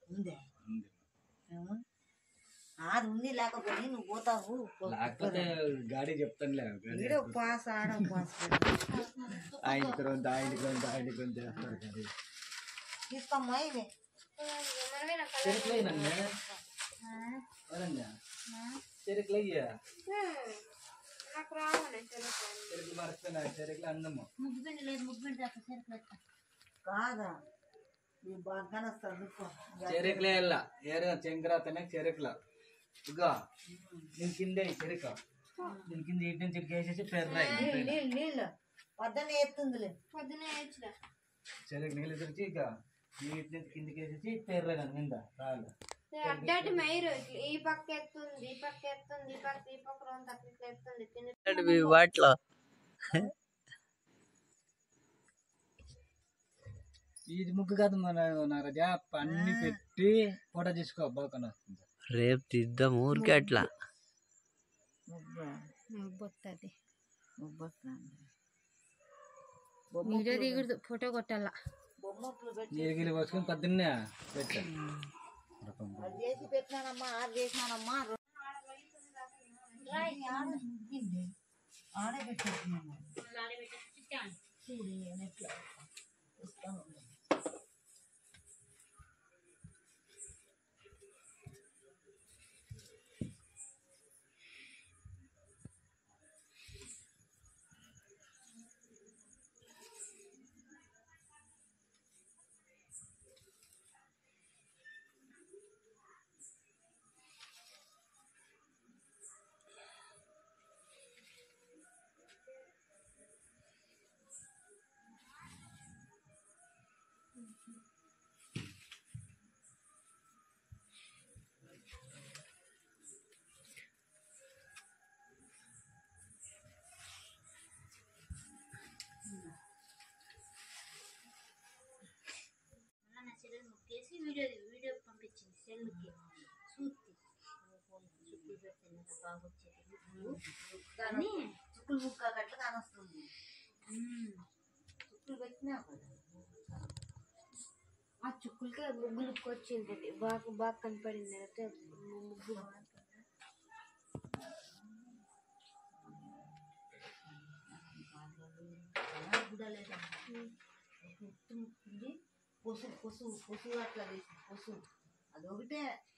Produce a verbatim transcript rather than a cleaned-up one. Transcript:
ఉందే అది ఉంది లేకపోతే నువ్వు పోతావు లేకపోతే గాడి చెప్తానులే పాస్ ఆడ పాస్ ఆయనకి రొంత ఆయనకి రొంత ఆయనకి రొంత చేస్తారు గాడి తీసుకోమ్మా ఇది చెరుకులయ్యా చెరుకులు మరస్తున్నా చెరుకులు అందము ముగ్గుపిండి లేదు ముగ్గుపిండి చెరుకులు కాదా ఈ బాగా వస్తుంది చెరుకులే వెళ్ళా ఏరే చెంకరాతనే చెరుకుల ఇగో దీని కిందే చెరుక దీని కింద ఇటు నుంచి ఇటుక వేసేసి పెర్రాయి నీళ్ళు నీళ్ళు పొద్దున్నే ఎత్తుందిలే పొద్దున్నే వేయచ్చులే చెరుకు నీళ్ళు తెరిచి ఇక ఇటు నుంచి కిందికి వేసేసి పెర్ర కానీ నిందా రాదు అడ్డాటి మైరు ఈ పక్క ఎత్తుంది ఈ పక్క ఎత్తుంది ఈ పక్క ఈ పక్క రెండు తక్కువ ఎత్తుంది వాటిలో ఇది ముగ్గు కాదు మన నారజా అన్ని పెట్టి ఫోటో తీసుకో బాగా వస్తుంది రేపు తీద్దాం ఊరికే అట్లా వీడియో దిగుడు ఫోటో కొట్టాల నీరు పోసుకొని పొద్దున్నే పెట్టాను చేసి పెట్టినానమ్మా ఆరు చేసినానమ్మా ఆడే పెట్టేసినాను చూడు ఎట్లా ఇస్తాను ముక్కేసి వీడియో వీడియో పంపించింది సెల్కి చూసి చుక్కులు పెట్టిన బాగా వచ్చేది కానీ చుక్కులు ముక్క గట్ల కానొస్తుంది చుక్కులు పెట్టినా ఆ చుక్కులకి ముగ్గులుకి వచ్చింది బాగా బాగా కనపడింది అయితే ముగ్గు కూడా లేదా పొసు పొసు పొసు అట్లా వేసి పొసు అదొకటే